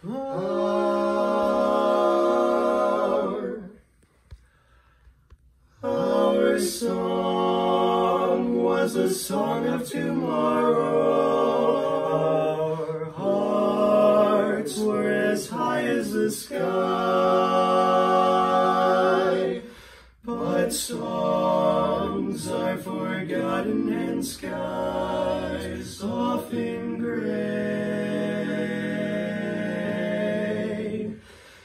Our song was a song of tomorrow. Our hearts were as high as the sky. But songs are forgotten and skies often gray.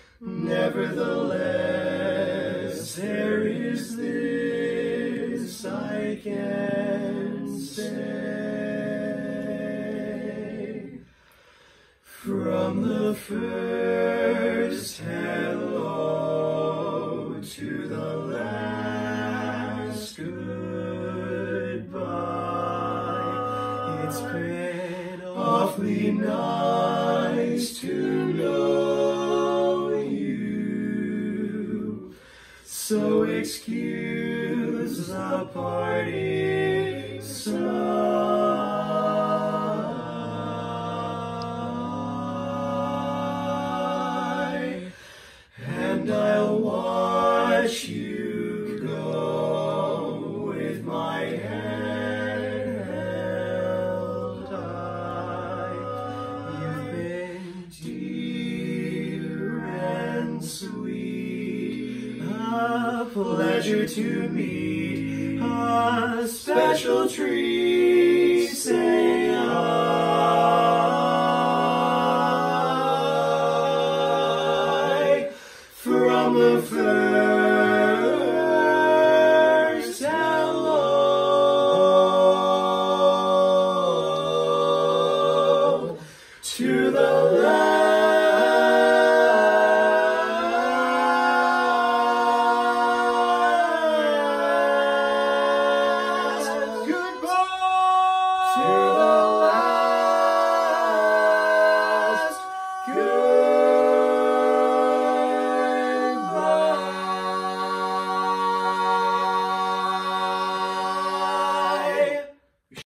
Nevertheless, there is this I can say. From the first hello to the last goodbye, it's been awfully nice to know you. So excuse the parting sigh, and I'll watch you go with my hand held high. You've been dear and sweet, a pleasure to meet, a special treat. Say